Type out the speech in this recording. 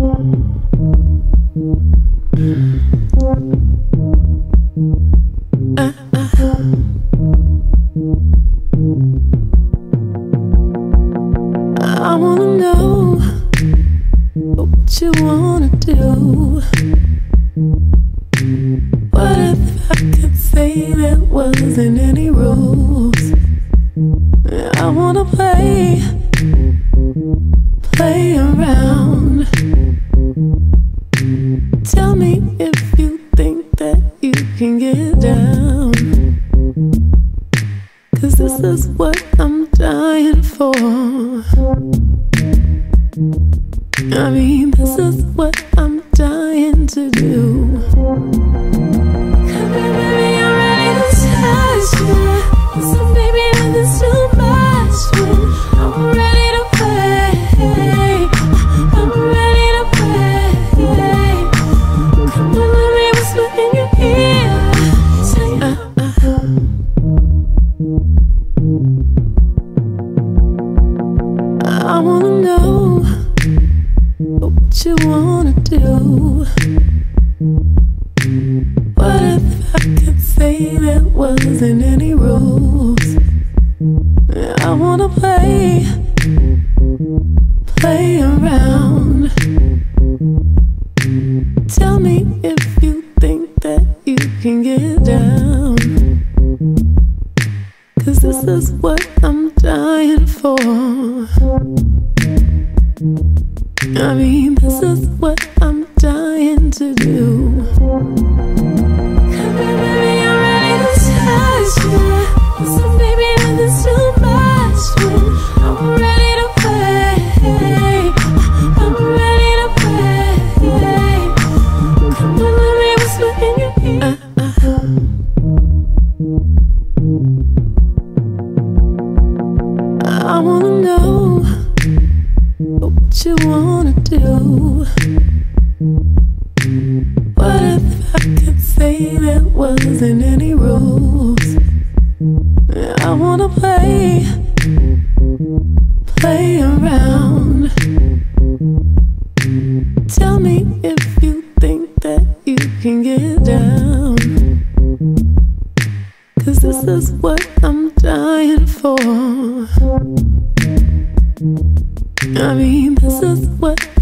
I wanna know what you wanna do. What if I could say there wasn't any rules? I wanna play around. Tell me if you think that you can get down, 'cause this is what I'm dying for. I mean, this is what I'm dying to do. Come here, baby, I'm ready to touch you. Listen, baby, nothing's too much. I'm ready to play. I'm ready to play. Come on, let me whisper in your ear. Say, I wanna know what you wanna do. What if I could say there wasn't any rules? I wanna play around. Tell me if you think that you can get down, 'cause this is what I'm dying for. I mean, this is what I'm dying to do. Come here, baby, I'm ready to touch you. Listen, baby, nothing's too much. I'm ready to play. I'm ready to play. Come on, let me whisper in your ear. I wanna know what you wanna do. What if I could say there wasn't any rules? I wanna play around. Tell me if you think that you can get down, 'cause this is what I'm dying for. I mean, this is what